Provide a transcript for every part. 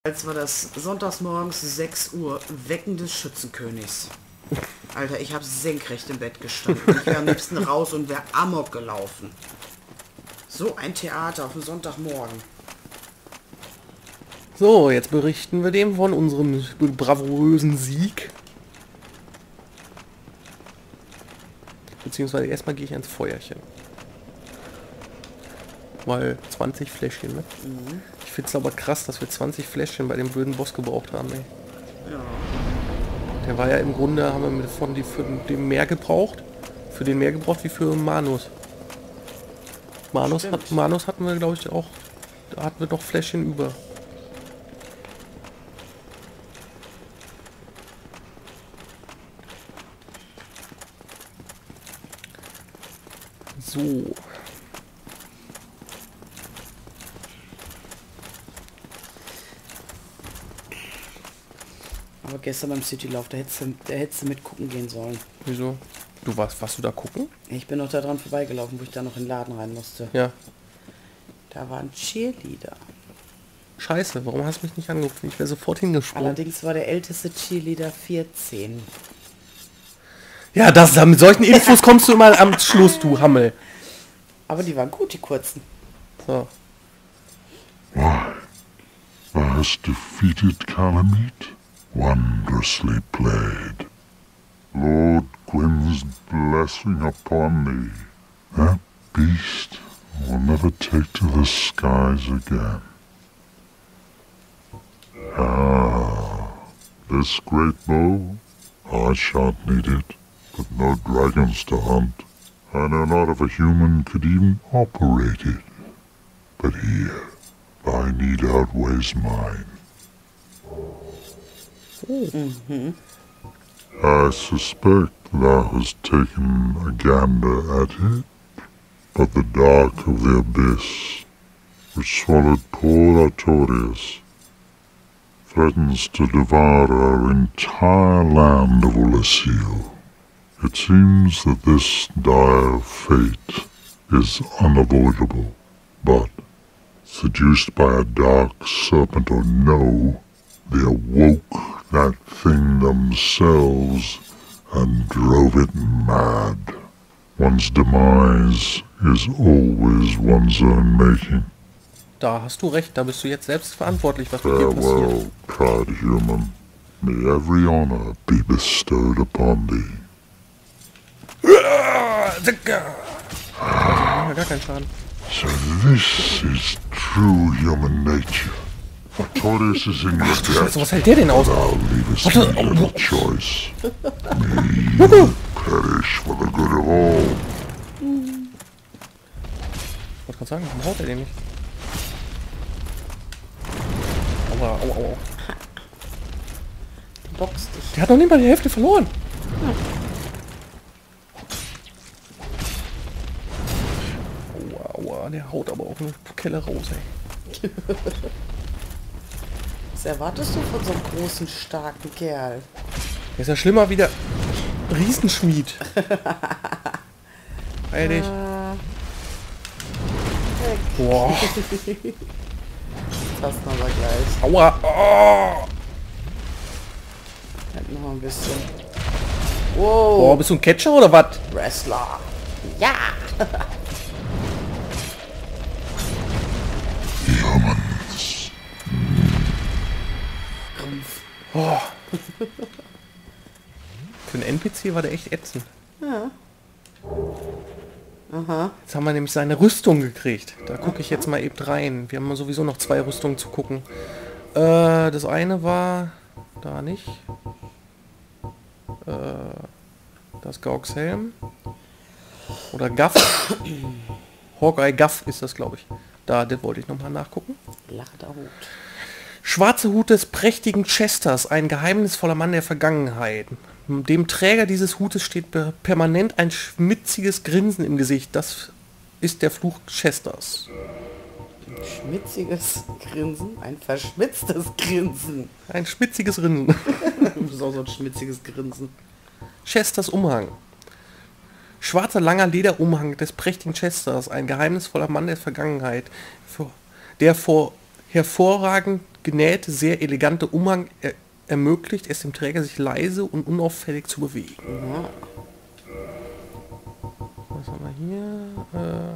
Als war das sonntags morgens 6 Uhr, Wecken des Schützenkönigs. Alter, ich habe senkrecht im Bett gestanden. Ich wäre am liebsten raus und wäre amok gelaufen. So ein Theater auf dem Sonntagmorgen. So, jetzt berichten wir dem von unserem bravourösen Sieg. Beziehungsweise erstmal gehe ich ans Feuerchen. Weil 20 Fläschchen, ne? Mhm. Ich finde es aber krass, dass wir 20 Fläschchen bei dem blöden Boss gebraucht haben, ey. Ja. Der war ja im Grunde, haben wir von für den mehr gebraucht. Für den mehr gebraucht wie für Manus. Manus hatten wir, glaube ich, auch. Da hatten wir noch Fläschchen über. So. Aber gestern beim Citylauf, da hättest du mit gucken gehen sollen. Wieso? Warst du da gucken? Ich bin noch da dran vorbeigelaufen, wo ich da noch in den Laden rein musste. Ja. Da war ein Cheerleader. Scheiße, warum hast du mich nicht angerufen? Ich wäre sofort hingesprungen. Allerdings war der älteste Cheerleader 14. Ja, mit solchen Infos kommst du immer am Schluss, du Hammel. Aber die waren gut, die kurzen. So. Why, thou hast defeated Calamite? Wondrously played. Lord Gwyn's blessing upon thee. That beast will never take to the skies again. Ah, this great bow, I shan't need it, but no dragons to hunt. I know not if a human could even operate it. But here, thy need outweighs mine. Mhm. I suspect thou hast taken a gander at it, but the dark of the abyss, which swallowed poor Artorias, threatens to devour our entire land of Ulasil. It seems that this dire fate is unavoidable, but, seduced by a dark serpent or no, they awoke that thing themselves and drove it mad. One's demise is always one's own making. Da hast du recht, da bist du jetzt selbst verantwortlich, was mit dir passiert. Farewell, proud human. May every honor be bestowed upon thee. Gar keinen Schaden. So this is true human nature. Artorias is in your debt. Was hält der denn aus? Thou leavest me little choice. May you perish for the good of all. Ich wollte gerade sagen, warum haut er den nicht? Aua, aua, aua. Die boxt dich. Der hat noch nicht mal die Hälfte verloren. Aua, aua, der haut aber auch eine Kelle raus, ey. Was erwartest du von so einem großen, starken Kerl? Der ist ja schlimmer wie der Riesenschmied. Ehrlich. Boah. Das passt aber gleich. Aua. Oh. Halt noch ein bisschen. Boah, Wow. bist du ein Catcher oder was? Wrestler. Ja. Humans. Oh. Für einen NPC war der echt ätzend. Ja. Aha. Jetzt haben wir nämlich seine Rüstung gekriegt. Da gucke ich jetzt mal eben rein. Wir haben sowieso noch 2 Rüstungen zu gucken. Das eine war... Da nicht. Das Gauks Helm. Oder Gaff. Hawkeye Gaff ist das, glaube ich. Das wollte ich nochmal nachgucken. Lachter Hut. Schwarze Hut des prächtigen Chesters, ein geheimnisvoller Mann der Vergangenheit. Dem Träger dieses Hutes steht permanent ein schmitziges Grinsen im Gesicht. Das ist der Fluch Chesters. Ein schmitziges Grinsen? Ein verschmitztes Grinsen. Ein schmitziges Grinsen. Das ist auch so ein schmitziges Grinsen. Chesters Umhang. Schwarzer langer Lederumhang des prächtigen Chesters, ein geheimnisvoller Mann der Vergangenheit, der vor hervorragend genähte, sehr elegante Umhang ermöglicht es dem Träger, sich leise und unauffällig zu bewegen. Ja. Was haben wir hier?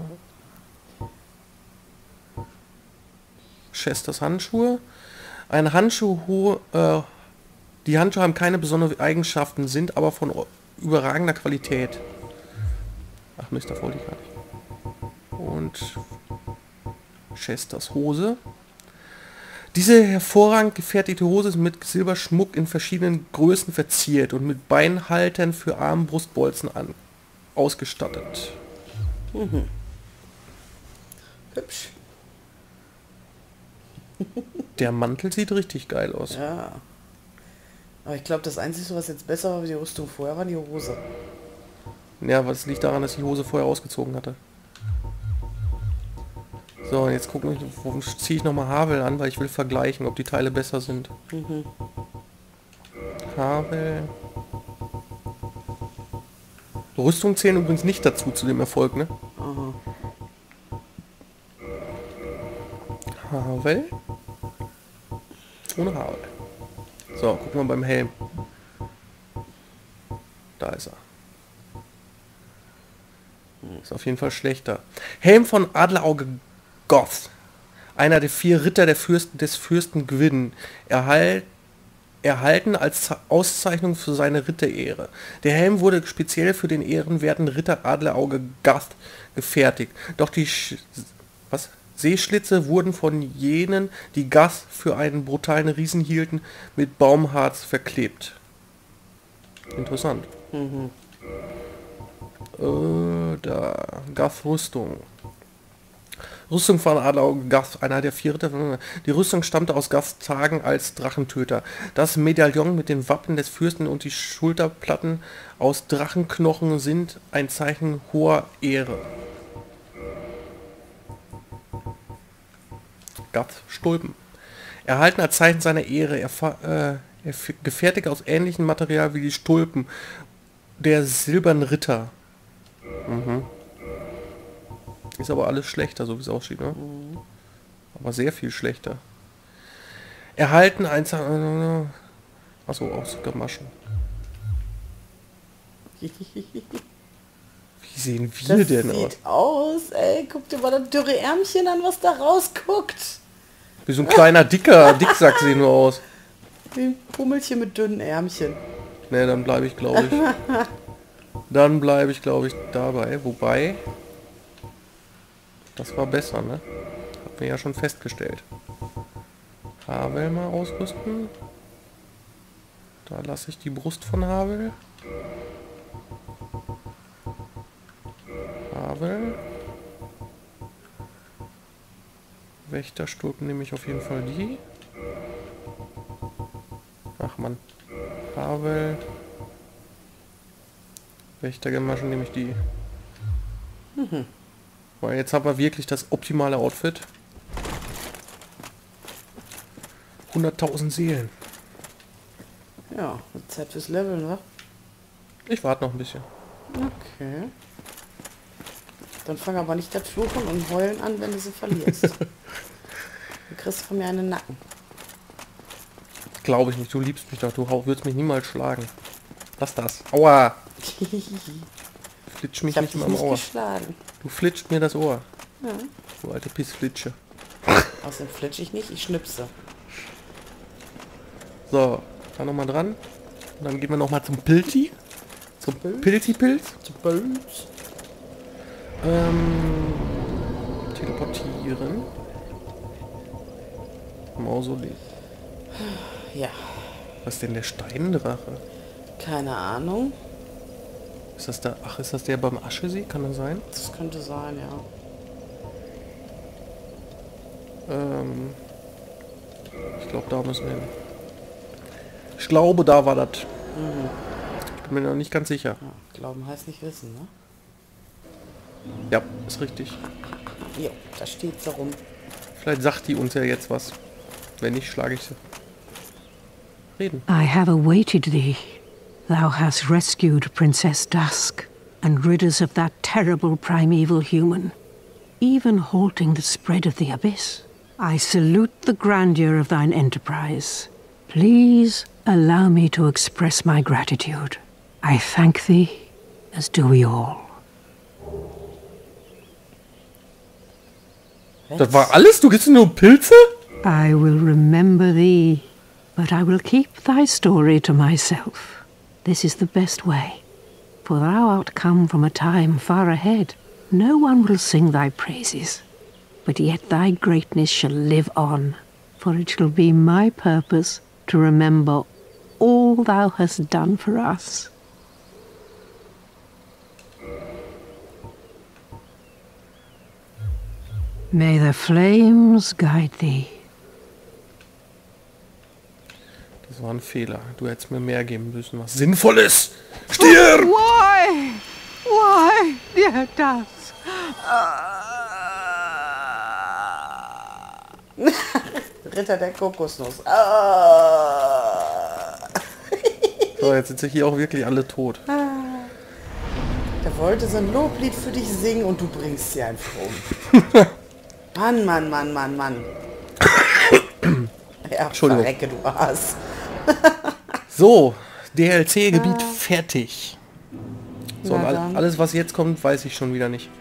Chesters Handschuhe. Eine Handschuhe, die Handschuhe haben keine besonderen Eigenschaften, sind aber von überragender Qualität. Ach Mist, da wollte ich gar nicht. Und Chesters Hose. Diese hervorragend gefertigte Hose ist mit Silberschmuck in verschiedenen Größen verziert und mit Beinhaltern für Armbrustbolzen ausgestattet. Hübsch. Der Mantel sieht richtig geil aus. Ja. Aber ich glaube, das Einzige, was jetzt besser war wie die Rüstung vorher, war die Hose. Ja, aber das liegt daran, dass ich die Hose vorher ausgezogen hatte. So, und jetzt gucken wir, ziehe ich nochmal Havel an, weil ich will vergleichen, ob die Teile besser sind. Havel. Rüstung zählen übrigens nicht dazu, zu dem Erfolg, ne? Aha. Havel. Ohne Havel. So, gucken wir beim Helm. Da ist er. Ist auf jeden Fall schlechter. Helm von Adlerauge Goth. Einer der 4 Ritter des Fürsten Gwyn. Erhalten als Auszeichnung für seine Ritterehre. Der Helm wurde speziell für den ehrenwerten Ritter Adlerauge Goth gefertigt. Doch die Seeschlitze wurden von jenen, die Goth für einen brutalen Riesen hielten, mit Baumharz verklebt. Interessant. Da. Goth-Rüstung. Rüstung von Adlerauge Goth, einer der 4 Ritter. Die Rüstung stammte aus Goths Tagen als Drachentöter. Das Medaillon mit den Wappen des Fürsten und die Schulterplatten aus Drachenknochen sind ein Zeichen hoher Ehre. Goth-Stulpen. Erhalten als Zeichen seiner Ehre, gefertigt aus ähnlichem Material wie die Stulpen der silbernen Ritter. Ist aber alles schlechter, so wie es aussieht, ne? Aber sehr viel schlechter. Erhalten eins... Achso, aus Gamaschen. Wie sehen wir Das denn aus? sieht aus, ey. Guck dir mal das dürre Ärmchen an, was da rausguckt. Wie so ein kleiner, Dicksack sehen wir aus. Wie ein Pummelchen mit dünnen Ärmchen. Ne, dann bleibe ich, glaube ich... Dann bleibe ich, glaube ich, dabei. Wobei... Das war besser, ne? Hat mir ja schon festgestellt. Havel mal ausrüsten. Da lasse ich die Brust von Havel. Havel. Wächterstulpen nehme ich auf jeden Fall die. Ach man. Havel. Wächtergemaschen nehme ich die. Weil jetzt haben wir wirklich das optimale Outfit. 100.000 Seelen. Ja, Zeit fürs Leveln, wa? Ich warte noch ein bisschen. Okay. Dann fang aber nicht das Fluchen und Heulen an, wenn du sie verlierst. Du kriegst von mir einen Nacken. Glaube ich nicht, du liebst mich doch, du würdest mich niemals schlagen. Lass das. Aua! Flitsch mich Ich hab nicht dich immer im nicht Ohr. geschlagen. Du flitscht mir das Ohr. Ja. Du alte Pissflitsche. Außerdem flitsch ich nicht, ich schnipse. So, da nochmal dran. Und dann gehen wir nochmal zum Pilzi. Zum Pilzi-Pilz. Zu Böls. Teleportieren. Mausoleum. Ja, Was ist denn der Steindrache? keine Ahnung. Ist das da? Ach, ist das der beim Aschesee? Kann das sein? Das könnte sein, ja. Ich glaube, da müssen wir hin. Ich glaube, da war das. Ich bin mir noch nicht ganz sicher. Ja, glauben heißt nicht wissen, ne? Ja, ist richtig. Jo, da steht so rum. Vielleicht sagt die uns ja jetzt was. Wenn nicht, schlage ich sie. Reden. I have awaited thee. Thou hast rescued Princess Dusk and rid us of that terrible primeval human, even halting the spread of the abyss. I salute the grandeur of thine enterprise. Please allow me to express my gratitude. I thank thee, as do we all. Das war alles? Du gibst mir nur Pilze? I will remember thee, but I will keep thy story to myself. This is the best way, for thou art come from a time far ahead. No one will sing thy praises, but yet thy greatness shall live on, for it shall be my purpose to remember all thou hast done for us. May the flames guide thee. Das war ein Fehler. Du hättest mir mehr geben müssen. Was Sinnvolles. Stirb! Why? Why, dear Dusk? Ritter der Kokosnuss. So, jetzt sind sie hier auch wirklich alle tot. Der wollte so ein Loblied für dich singen und du bringst sie einfach um. Mann, Mann, Mann, Mann, Mann. Ja, Entschuldigung. verrecke, du Aas. So, DLC-Gebiet fertig. So, und Na dann. alles, was jetzt kommt, weiß ich schon wieder nicht.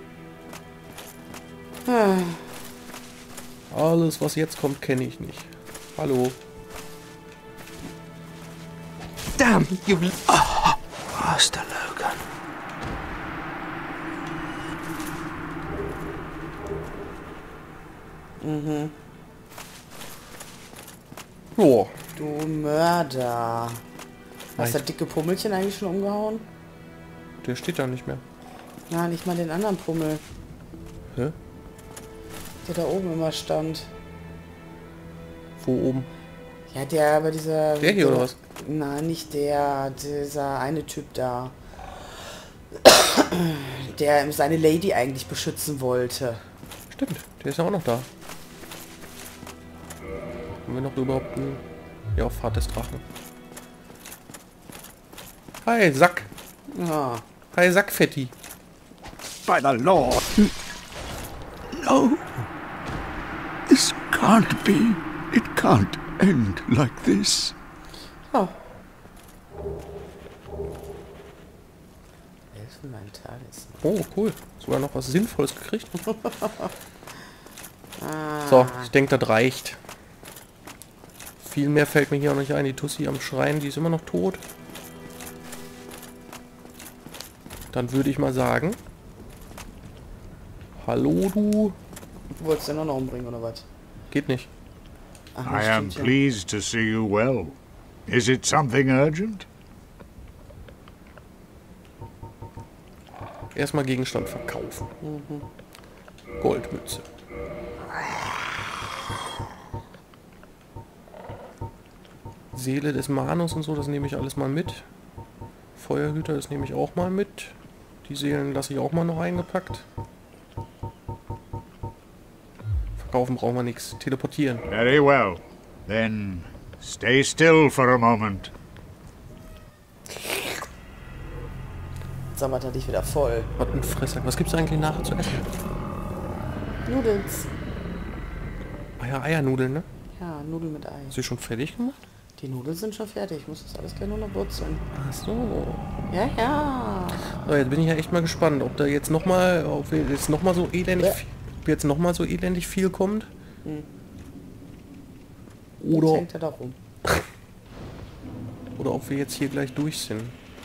Alles, was jetzt kommt, kenne ich nicht. Hallo. Damn you! Master Logan. Jo. Du Mörder. Hast du Nein. das dicke Pummelchen eigentlich schon umgehauen? Der steht da nicht mehr. Na, nicht mal den anderen Pummel, Hä? der da oben immer stand. Wo oben? Ja, der bei dieser... Der hier, oder was? Nein, nicht der. Dieser eine Typ da. Der seine Lady eigentlich beschützen wollte. Stimmt, der ist ja auch noch da. Haben wir noch überhaupt einen... Ja, Fahrt des Drachen. Hi, Sack. Ja. Hi, Sackfetti. By the Lord. No. This can't be. It can't end like this. Oh. Elfenmentalis. Oh, cool. Sogar noch was Sinnvolles gekriegt. So, ich denke, das reicht. Viel mehr fällt mir hier auch nicht ein. Die Tussi am Schreien, die ist immer noch tot. Dann würde ich mal sagen... Hallo, du. Du wolltest den auch noch umbringen, oder was? Geht nicht. Ach, I am pleased to see you well. Is it something urgent? Erstmal Gegenstand verkaufen. Goldmütze. Seele des Manus und so, das nehme ich alles mal mit. Feuerhüter, das nehme ich auch mal mit. Die Seelen lasse ich auch mal noch eingepackt. Verkaufen brauchen wir nichts. Teleportieren. Very well. Then stay still for a moment. Sammert er dich wieder voll. Was ein Fresser. Was gibt's eigentlich nachher zu essen? Nudels. Ah ja, Eiernudeln, ne? Ja, Nudeln mit Ei. Ist sie schon fertig gemacht? Die Nudeln sind schon fertig. Ich muss das alles gleich nur noch würzeln. Ach so. Ja, ja. So, jetzt bin ich ja echt mal gespannt, ob da jetzt nochmal, ob wir jetzt nochmal so elendig, ob jetzt noch mal so elendig viel kommt. Jetzt Oder, hängt er da rum. oder ob wir jetzt hier gleich durch sind.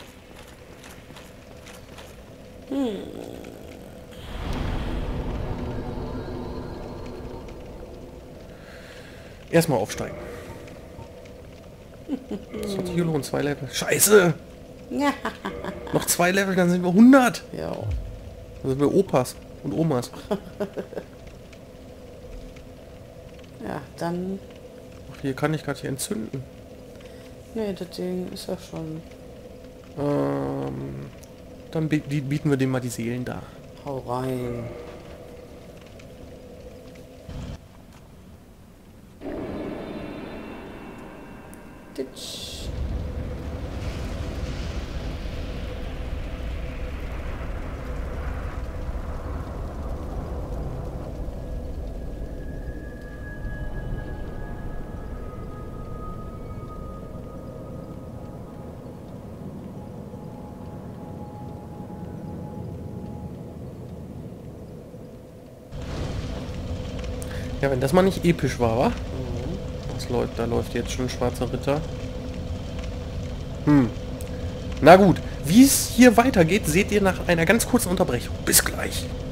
Erstmal aufsteigen. Das hat sich hier lohnt, 2 Level. Scheiße! Ja. Noch 2 Level, dann sind wir 100! Ja. Dann sind wir Opas und Omas. Ja, dann... Ach, hier kann ich gerade hier entzünden. Nee, das Ding ist ja schon... Dann bieten wir dem mal die Seelen da. Hau rein. Ditsch. Ja, wenn das mal nicht episch war, wa? Das läuft, da läuft jetzt schon ein schwarzer Ritter. Na gut, wie es hier weitergeht, seht ihr nach einer ganz kurzen Unterbrechung. Bis gleich.